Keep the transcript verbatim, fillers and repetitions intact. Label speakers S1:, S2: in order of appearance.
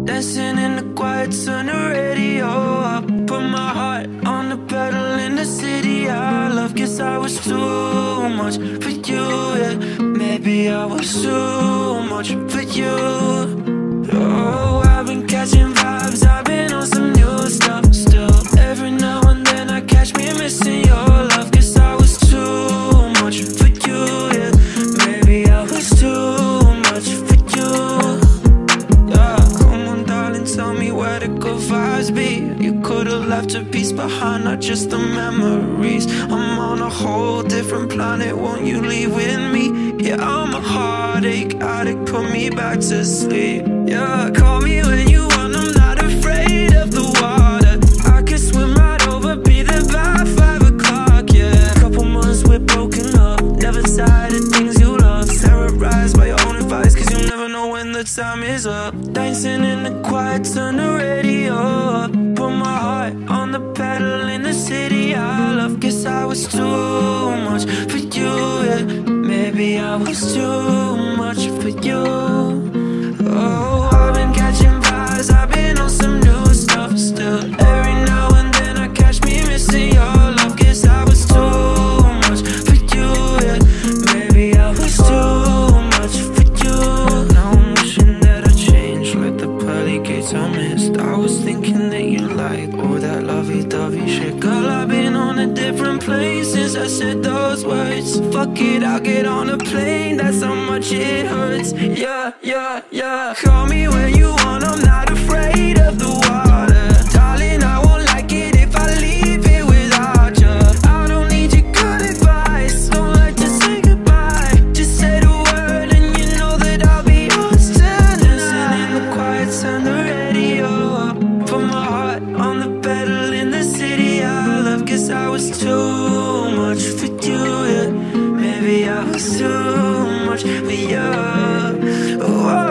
S1: Dancing in the quiet, turn the radio up. Put my heart on the pedal in the city I love. Guess I was too much for you, yeah. Maybe I was too much for you. Oh, I've been catching vibes, I've been on some new stuff. Still, every now and then I catch me missing your love. Guess I was too much for you, yeah. Maybe I was too much for you, yeah. Come on darling, tell me where to go, vibes be. You could've left a piece behind, not just the memories. I'm on a whole different planet, won't you leave with me? Yeah, I'm a heartache addict, put me back to sleep. Yeah, call me when you want, I'm not afraid of the water. I could swim right over, be there by five o'clock, yeah. Couple months we're broken up, never tired of things you love. Terrorized by your own advice, cause you'll never know when the time is up. Dancing in the quiet, turn the radio up. Put my heart on the pedal in the city I love. Guess I was too much for you, yeah. Maybe I was too much for you. Oh, I've been catching vibes, I've been on some new stuff. Still, every now and then I catch me missing your love. Guess I was too much for you, yeah. Maybe I was too much for you. Now I'm wishing that I changed, like the pearly gates I missed. I was thinking that you liked all that lovey-dovey shit. Girl, I've been on a different place since I said those words. Fuck it, I'll get on a plane, that's how much it hurts. Yeah, yeah, yeah. Call me when you want, I'm not afraid of the water. Darling, I won't like it if I leave it without you. I don't need your good advice, don't like to say goodbye. Just say the word and you know that I'll be yours tonight. Dancing in the quiet, turn the radio up. Put my heart on the pedal in the city I love. Guess I was too much for you, yeah. Maybe I was too much for you. Oh,